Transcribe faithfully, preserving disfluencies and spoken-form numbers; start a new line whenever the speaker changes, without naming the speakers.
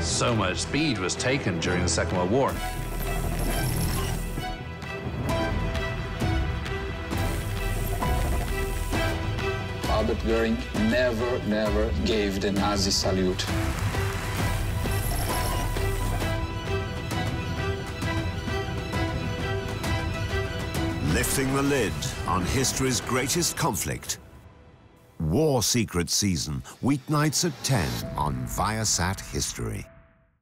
So much speed was taken during the Second World War.
Albert Goering never, never gave the Nazi salute.
Lifting the lid on history's greatest conflict. War Secret Season, weeknights at ten on Viasat History.